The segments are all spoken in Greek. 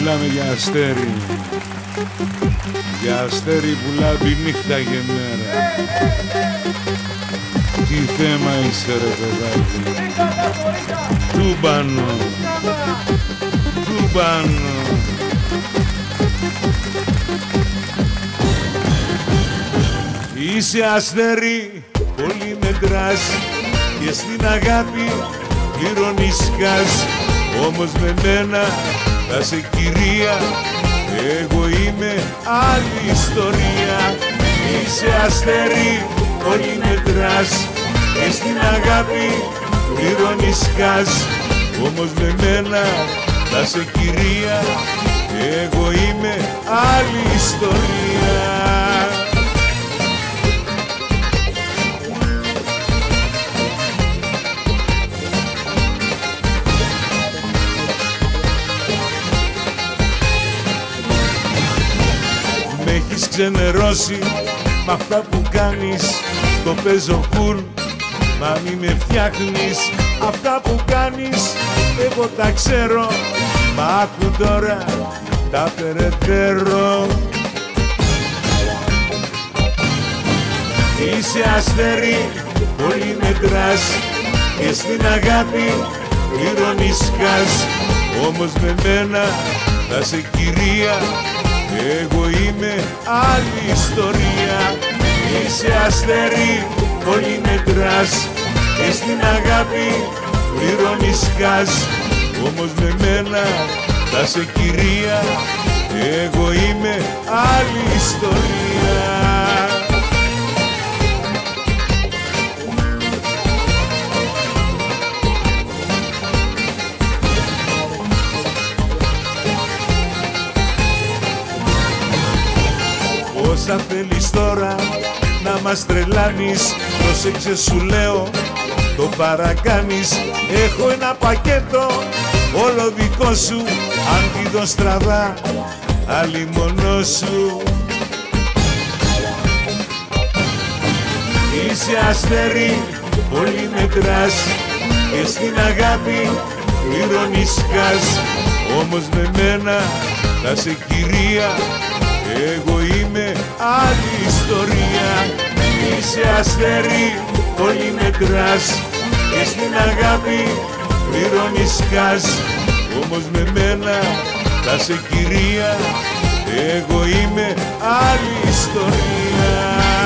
μιλάμε για αστέρι. Για αστέρι που λάμπει νύχτα και μέρα. Τι θέμα είσαι ρε παιδάκι. Τούμπανο. Τούμπανο. Είσαι αστέρι, πολύ μετράς και στην αγάπη ηρωνισκάς. Όμως με μένα θα σε κυρία, εγώ είμαι άλλη ιστορία. Είσαι αστέρι, πολύ μετράς και στην αγάπη ηρωνισκάς. Όμως με μένα θα σε κυρία, εγώ είμαι άλλη ιστορία. Μ' έχεις ξενερώσει μ' αυτά που κάνεις. Το παίζω κουλ, μα μη με φτιάχνεις. Αυτά που κάνεις εγώ τα ξέρω, μα άκου τώρα τα περαιτέρω. Είσαι αστέρι, πολύ μετράς και στην αγάπη ηρωνισκάς. Όμως με μένα θα σε κυρία, εγώ είμαι άλλη ιστορία. Είσαι αστέρι, πολύ μετράς και στην αγάπη ηρωνισκάς. Όμως με μένα θα σε κυρία, εγώ είμαι άλλη ιστορία. Όσα θέλεις τώρα να μας τρελάνεις, πρόσεξε σου λέω, το παρακάνεις. Έχω ένα πακέτο όλο δικό σου, αν τη δω στραβά άλλη μόνο σου. Είσαι αστέρι, πολύ μετράς και στην αγάπη ηρωνισκάς. Όμως με μένα θα σε κυρία, εγώ είμαι άλλη ιστορία. Είσαι αστέρι, πολύ μετράς και στην αγάπη ηρωνισκάς. Όμως με μένα θα σε κυρία, εγώ είμαι άλλη ιστορία.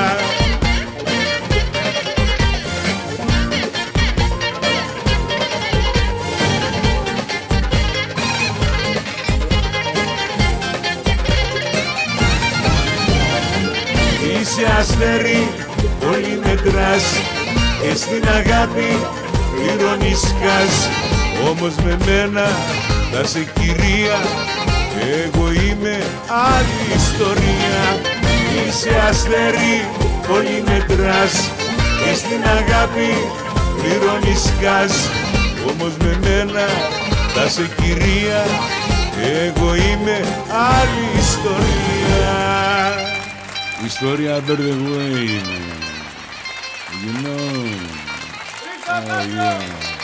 Είσαι αστέρι, πολύ μετράς και στην αγάπη ηρωνισκάς. Όμως με μένα θα σε κυρία, εγώ είμαι άλλη ιστορία. Είσαι αστέρι, πολύ μετράς και στην αγάπη ηρωνισκάς. Όμως με μένα θα σε κυρία, εγώ είμαι άλλη ιστορία. Ιστορία under the way, you know. Oh, yeah.